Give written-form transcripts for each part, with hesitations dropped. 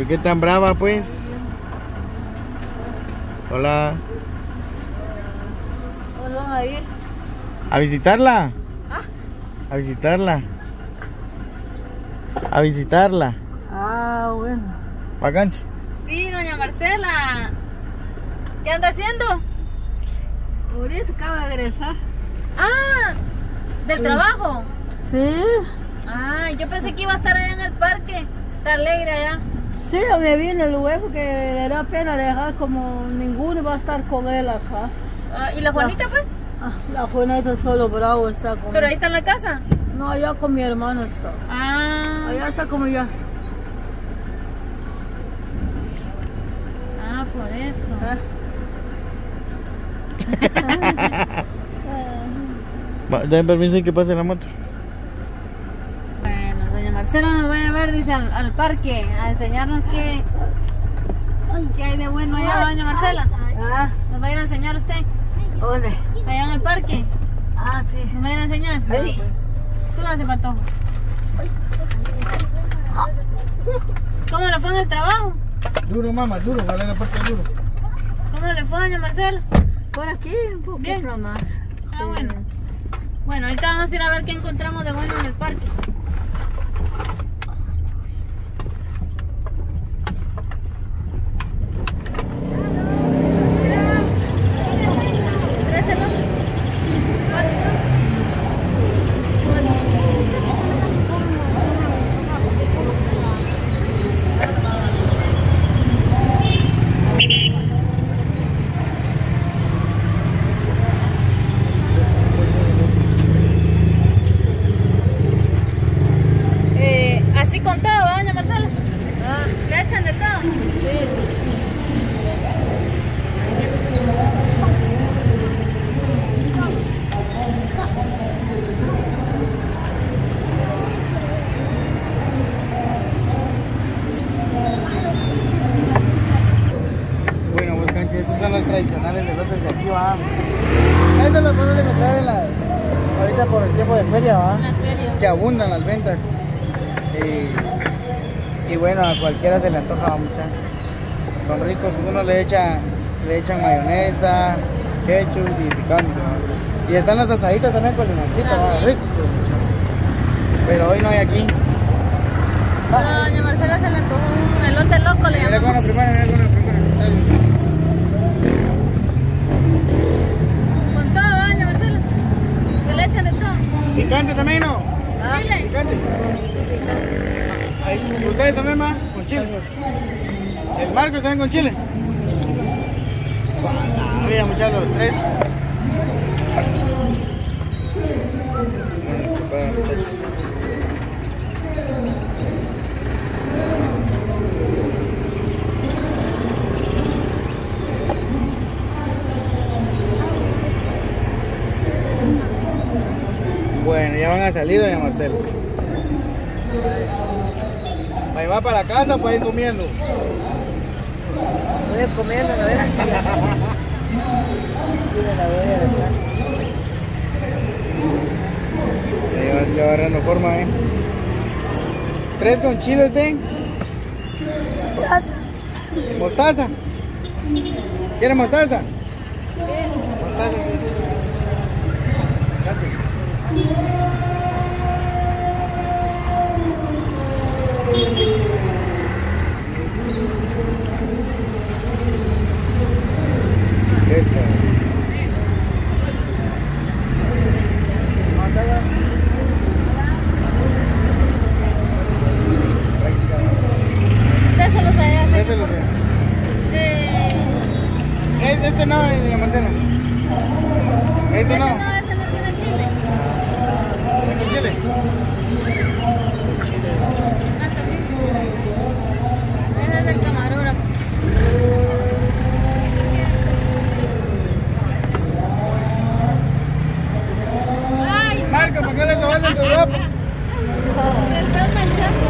¿Por qué tan brava, pues? Hola. ¿Dónde van a ir? ¿A visitarla? ¿Ah? A visitarla. A visitarla. Ah, bueno. Vacanche. Sí, doña Marcela. ¿Qué anda haciendo? Ahorita acaba de regresar. Ah, ¿del trabajo? Sí. Ah, yo pensé que iba a estar allá en el parque. Está alegre allá. Sí, me vine luego que le da pena dejar como ninguno va a estar con él acá. Ah, ¿y la Juanita, pues? La Juanita solo bravo está con ¿Pero él. ahí está en la casa? No, allá con mi hermano está. Ah, Allá está como ya. ah, por eso. Den permiso y que pase la moto. Bueno, doña Marcela nos va a llevar, dice, al parque a enseñarnos qué hay de bueno allá, doña Marcela. Ah, ¿Nos va a ir a enseñar usted? ¿dónde? Allá en el parque. Ah, sí. ¿Nos va a ir a enseñar? Ahí. Súbase, patojo. ¿Cómo le fue en el trabajo? Duro, mamá, duro, vale la parte duro. ¿Cómo le fue, doña Marcela? Por aquí un poquito Bien. nomás. Ah, Sí. bueno. Bueno, ahorita vamos a ir a ver qué encontramos de bueno en el parque. ¿Tres el otro? Así con todo, ¿va, doña Marcela? Ah, ¿Le echan de todo? sí. Bueno, pues canche, estos son los tradicionales elotes de aquí, va. Estos los puedes encontrar en la... ahorita por el tiempo de feria, va. En la feria. Que abundan las ventas. Y bueno, a cualquiera se le antoja mucha. Son ricos, uno le echan mayonesa, ketchup y picante. ¿Va? Y están las asaditas también con limoncito, va, ricos. Pero hoy no hay aquí. Pero a doña Marcela se le antojó un elote loco, le Mira con llamamos. la primera, mira con la primera. Con todo, ¿va, doña Marcela? Que le echan de todo. Picante también, ¿no? Chile. Picante. Ahí, ¿ustedes también, ma? Con chile. ¿El Marcos también con chile? Voy a muchar los tres. Bueno, ya van a salir, doña Marcela. Ahí va para la casa, pues ir comiendo. Voy comiendo, ¿no ves? Ya va agarrando forma, ¿Tres con chile usted? ¿Mostaza? ¿Quiere mostaza? Mostaza, sí. Usted se los haya Ese hecho. lo sé. Este no, doña Marcela. Este no. No, ese no tiene chile. ¿Tiene con chile? Ah, también. Ese es del camarógrafo. Ay, Marco, ¿por qué le tomaste tu ropa? me estás manchando.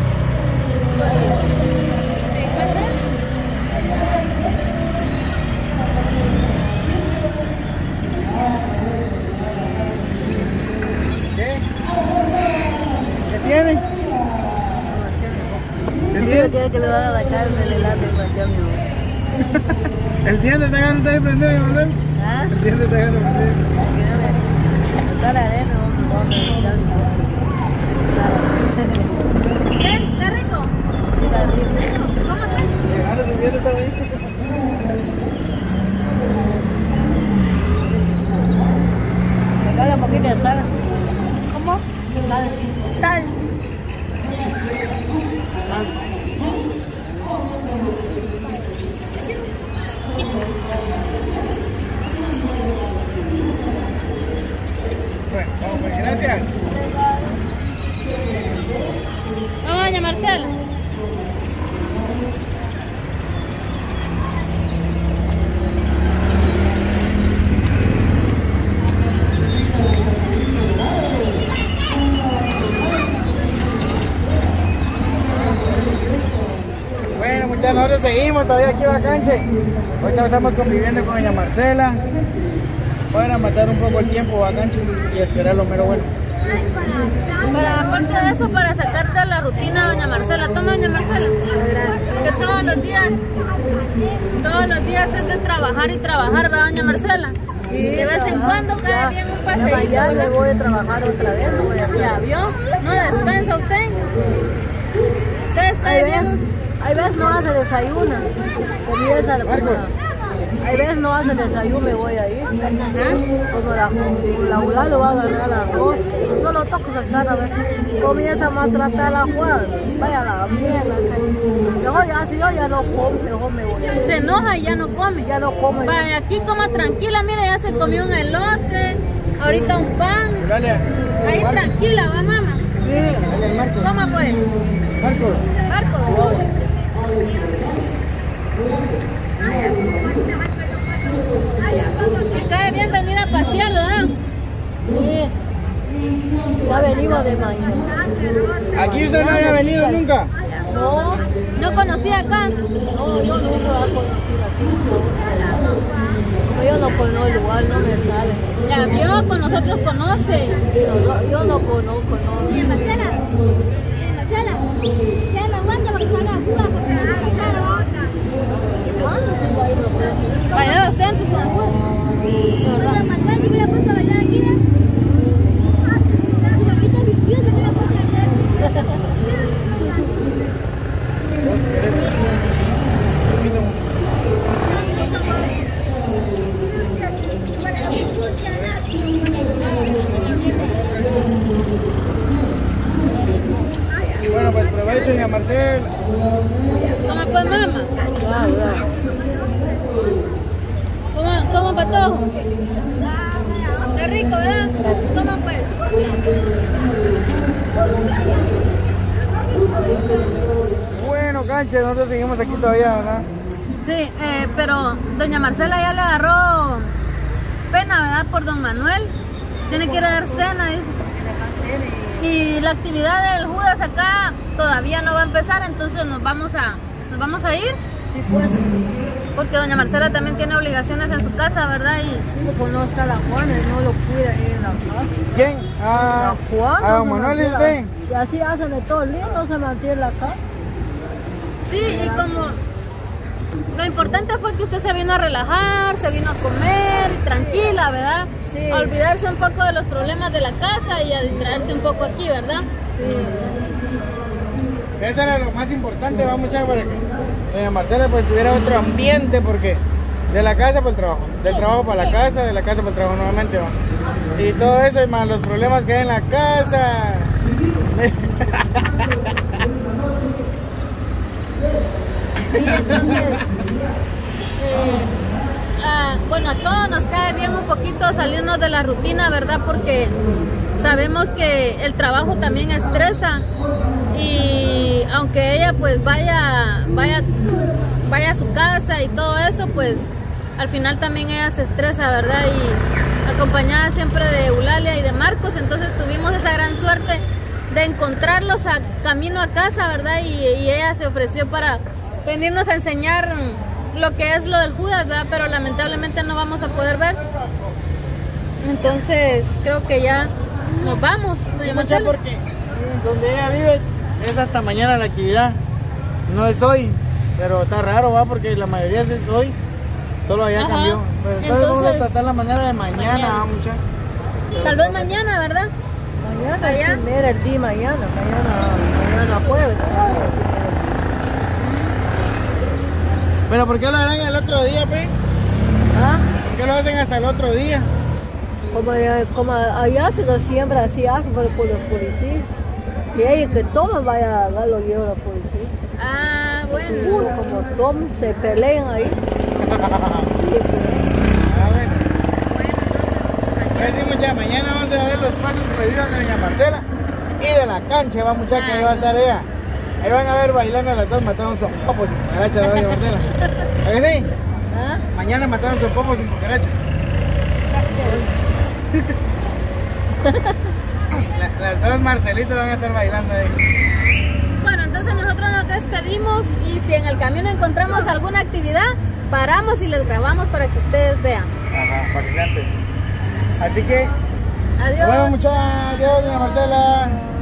¿Te encuentras? ¿Qué? El diente está ganando de prender, ¿verdad? ¿Ah? El diente está ganando de prender. Está la arena, vamos ¿Qué? ¿Está rico? ¿Cómo está? Ahora el diente está bonito. Sacale un poquito de sal. ¿Cómo? Sal. Sal. Bueno, vamos, pues, gracias. Vamos, doña Marcela. Bueno, muchachos, nosotros seguimos todavía aquí Bacanche. Ahorita estamos conviviendo con doña Marcela. Van a matar un poco el tiempo Bacanche y esperar lo mero bueno. Para, aparte de eso, para sacarte de la rutina, doña Marcela. Toma, doña Marcela. Que todos los días es de trabajar y trabajar, ¿verdad, doña Marcela? Sí, de vez en cuando cae bien un paseíto. Mañana ¿verdad? voy a trabajar otra vez, no voy a hacer. ¿Ya vio? ¿No descansa usted? ¿Usted está bien? Hay veces no hace desayuno. Comienza hay veces no hace desayuno, me voy a ir. Como la abuela lo va a agarrar la arroz. Solo toco sacar a ver. Comienza a maltratar a la Juan. Vaya a la mierda. Mejor ya, si yo ya no como, mejor me voy. Se enoja y ya no come. Ya no come. Vaya, aquí coma tranquila, mire, ya se comió un elote, ahorita un pan. Dale. Ahí Marco. tranquila, va mamá. Dale, Marco. Toma pues. Marco. Marco. Y cae bien venir a pasear, ¿verdad? Sí. Ya venimos de mañana. ¿Aquí usted no había venido nunca? No, ¿No conocía acá? no, yo nunca voy a conocer aquí. No, yo no conozco el lugar, no me sale. Ya vio, con nosotros conoce. Sí, no, yo no conozco, no. Marcela, ya me aguanta porque salga a jugar porque claro. ¿Cuándo se va a ir los tres? Vaya usted antes con el juego. De verdad. Oye, Manuel, si me la puesto a bailar aquí, ¿no? Si me quita mi tío, se me la puesto a bailar. Y bueno, pues provecho, doña Marcela. Toma pues mamá. Toma patojo. Está rico, ¿verdad? Toma pues. Bueno, canche, nosotros seguimos aquí todavía, ¿verdad? Sí, pero doña Marcela ya le agarró pena, ¿verdad? Por don Manuel. Tiene que ir a dar cena, dice. Y la actividad del Judas acá todavía no va a empezar, entonces nos vamos a ir. Sí, pues, Porque doña Marcela también tiene obligaciones en su casa, ¿verdad? Y sí, porque no está la Juana y no lo cuida ahí en la casa. ¿Quién? La Juana. a don se Manuel y mantiene usted. Y así hacen de todo el día, no se mantiene la casa. sí, y como lo importante fue que usted se vino a relajar, se vino a comer, tranquila, ¿verdad? Sí. A olvidarse un poco de los problemas de la casa y a distraerse un poco aquí, ¿verdad? Sí. Eso era lo más importante, va muchachos, para que doña Marcela pues tuviera otro ambiente, porque de la casa para el trabajo, del trabajo para la casa, de la casa para el trabajo nuevamente, va. Y todo eso, y más los problemas que hay en la casa. Sí, entonces, bueno, a todos nos cae bien un poquito salirnos de la rutina, ¿verdad? Porque sabemos que el trabajo también estresa y aunque ella pues vaya a su casa y todo eso, pues al final también ella se estresa, ¿verdad? Y acompañada siempre de Eulalia y de Marcos, entonces tuvimos esa gran suerte de encontrarlos a camino a casa, ¿verdad? Y ella se ofreció para venirnos a enseñar lo que es lo del Judas, ¿verdad? Pero lamentablemente no vamos a poder ver. Entonces creo que ya nos vamos, doña Marcela. Porque donde ella vive es hasta mañana la actividad, no es hoy. Pero está raro, va, porque la mayoría es hoy. Solo allá Ajá. cambió. Pero entonces vamos a Entonces, tratar la manera de mañana, mañana. mucha. Tal vez mañana, ¿verdad? Mañana Allá. es mera el día, mañana jueves. Pero ¿por qué lo harán el otro día, pe? ¿Ah? ¿Por qué lo hacen hasta el otro día? Como allá se lo siembra así, hacen por los policías. Y ellos que toman, vaya a lo lleva la policía. Ah, bueno. Seguro, como toman, se pelean ahí. Sí, Ah, bueno. Bueno, entonces, Pues sí, mucha, mañana vamos a ver los pasos prohibidos de doña Marcela y de la cancha, va, muchacha, que ahí va a estar ella. Ahí van a ver bailando las dos, matando sus popos sin cucaracha de doña Marcela. ¿A que sí? ¿Ah? Mañana mataron sus popos sin cucaracha. Las dos Marcelitas van a estar bailando ahí. Bueno, entonces nosotros nos despedimos y si en el camino encontramos alguna actividad, paramos y les grabamos para que ustedes vean. Ajá, para que sean testigos. Así que, Adiós. bueno, muchachos, adiós, doña Marcela.